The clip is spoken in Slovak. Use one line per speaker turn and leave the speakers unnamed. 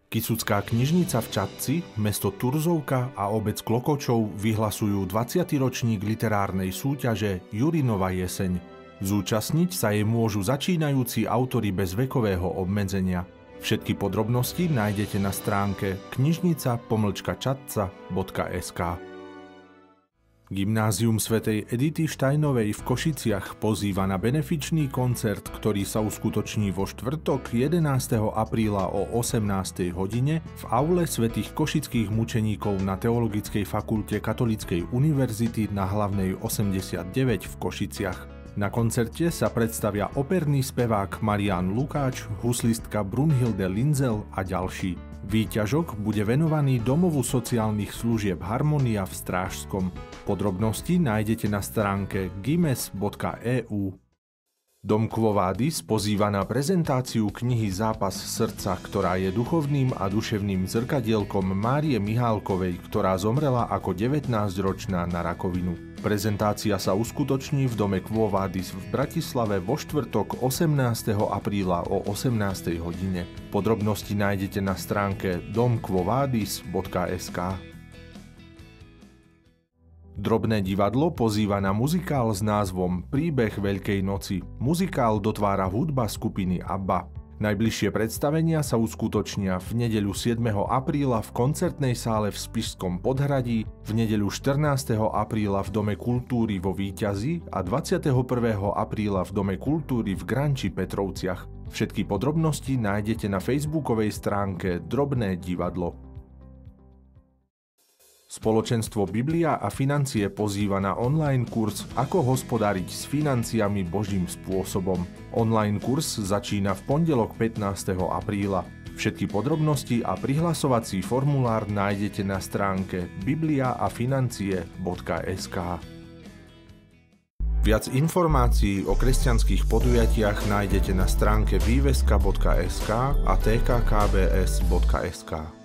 Kysucká knižnica v Čadci, mesto Turzovka a obec Klokočov vyhlasujú 20. ročník literárnej súťaže Jurinova jeseň. Zúčastniť sa jej môžu začínajúci autori bez vekového obmedzenia. Všetky podrobnosti nájdete na stránke knižnica-čadca.sk. Gymnázium svätej Edity Štajnovej v Košiciach pozýva na benefičný koncert, ktorý sa uskutoční vo štvrtok 11. apríla o 18. hodine v aule svätých košických mučeníkov na Teologickej fakulte Katolíckej univerzity na Hlavnej 89 v Košiciach. Na koncerte sa predstavia operný spevák Marián Lukáč, huslistka Brunhilde Linzel a ďalší. Výťažok bude venovaný Domovu sociálnych služieb Harmonia v Strážskom. Podrobnosti nájdete na stránke gimes.eu. Dom Quo Vadis pozýva na prezentáciu knihy Zápas srdca, ktorá je duchovným a duševným zrkadielkom Márie Mihálkovej, ktorá zomrela ako 19-ročná na rakovinu. Prezentácia sa uskutoční v Dome Quo Vadis v Bratislave vo štvrtok 18. apríla o 18. hodine. Podrobnosti nájdete na stránke domquovadis.sk. Drobné divadlo pozýva na muzikál s názvom Príbeh Veľkej noci. Muzikál dotvára hudba skupiny ABBA. Najbližšie predstavenia sa uskutočnia v nedeľu 7. apríla v koncertnej sále v Spišskom Podhradí, v nedeľu 14. apríla v Dome kultúry vo Víťazi a 21. apríla v Dome kultúry v Granči Petrovciach. Všetky podrobnosti nájdete na facebookovej stránke Drobné divadlo. Spoločenstvo Biblia a financie pozýva na online kurz Ako hospodáriť s financiami Božím spôsobom. Online kurz začína v pondelok 15. apríla. Všetky podrobnosti a prihlasovací formulár nájdete na stránke bibliaafinancie.sk. Viac informácií o kresťanských podujatiach nájdete na stránke výveska.sk a tkkbs.sk.